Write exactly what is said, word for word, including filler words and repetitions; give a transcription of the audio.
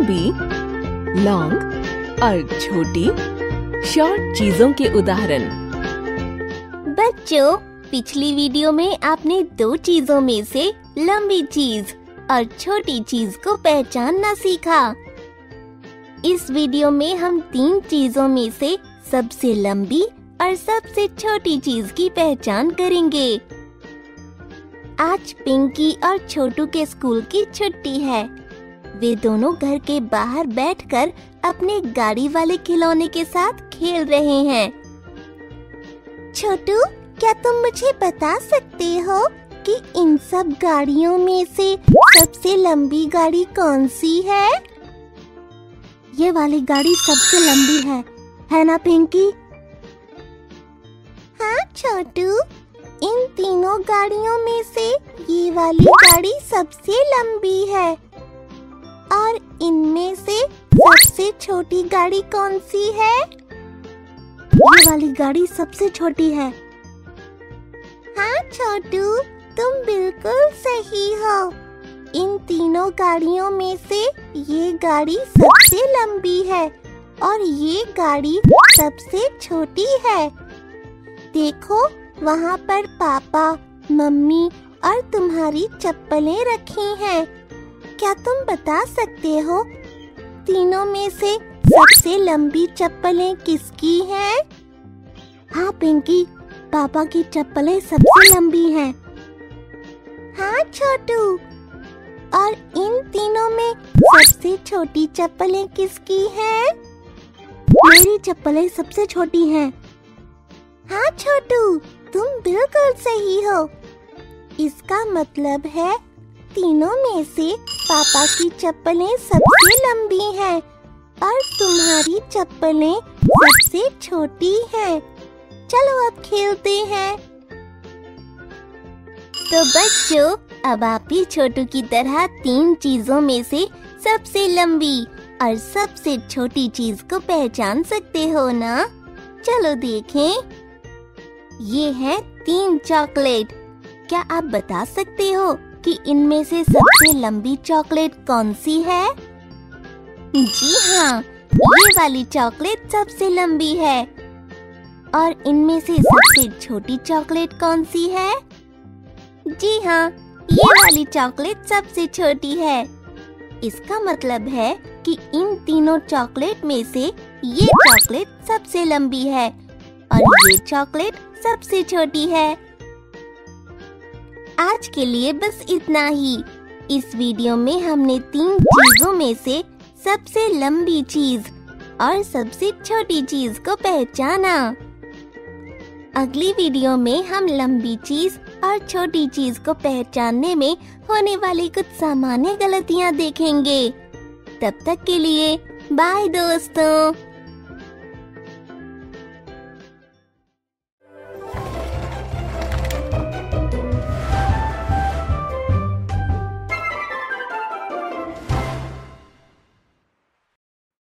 लंबी, लॉन्ग और छोटी शॉर्ट चीजों के उदाहरण। बच्चों, पिछली वीडियो में आपने दो चीजों में से लंबी चीज और छोटी चीज को पहचानना सीखा। इस वीडियो में हम तीन चीजों में से सबसे लंबी और सबसे छोटी चीज की पहचान करेंगे। आज पिंकी और छोटू के स्कूल की छुट्टी है। वे दोनों घर के बाहर बैठकर अपने गाड़ी वाले खिलौने के साथ खेल रहे हैं। छोटू, क्या तुम मुझे बता सकते हो कि इन सब गाड़ियों में से सबसे लंबी गाड़ी कौन सी है? ये वाली गाड़ी सबसे लंबी है, है ना पिंकी? हाँ छोटू, इन तीनों गाड़ियों में से ये वाली गाड़ी सबसे लंबी है। और इनमें से सबसे छोटी गाड़ी कौन सी है? ये वाली गाड़ी सबसे छोटी है। हाँ छोटू, तुम बिल्कुल सही हो। इन तीनों गाड़ियों में से ये गाड़ी सबसे लंबी है और ये गाड़ी सबसे छोटी है। देखो, वहाँ पर पापा, मम्मी और तुम्हारी चप्पलें रखी हैं। क्या तुम बता सकते हो तीनों में से सबसे लंबी चप्पलें किसकी हैं? हाँ पिंकी, पापा की चप्पलें सबसे लंबी हैं। हाँ छोटू, और इन तीनों में सबसे छोटी चप्पलें किसकी हैं? मेरी चप्पलें सबसे छोटी हैं। हाँ छोटू, तुम बिल्कुल सही हो। इसका मतलब है तीनों में से पापा की चप्पलें सबसे लंबी हैं और तुम्हारी चप्पलें सबसे छोटी हैं। चलो अब खेलते हैं। तो बच्चों, अब आप भी छोटू की तरह तीन चीजों में से सबसे लंबी और सबसे छोटी चीज को पहचान सकते हो ना? चलो देखें। ये है तीन चॉकलेट। क्या आप बता सकते हो कि इनमें से सबसे लंबी चॉकलेट कौन सी है? जी हाँ, ये वाली चॉकलेट सबसे लंबी है। और इनमें से सबसे छोटी चॉकलेट कौन सी है? जी हाँ, ये वाली चॉकलेट सबसे छोटी है। इसका मतलब है कि इन तीनों चॉकलेट में से ये चॉकलेट सबसे लंबी है और ये चॉकलेट सबसे छोटी है। आज के लिए बस इतना ही। इस वीडियो में हमने तीन चीजों में से सबसे लंबी चीज और सबसे छोटी चीज को पहचाना। अगली वीडियो में हम लंबी चीज और छोटी चीज को पहचानने में होने वाली कुछ सामान्य गलतियां देखेंगे। तब तक के लिए बाय दोस्तों।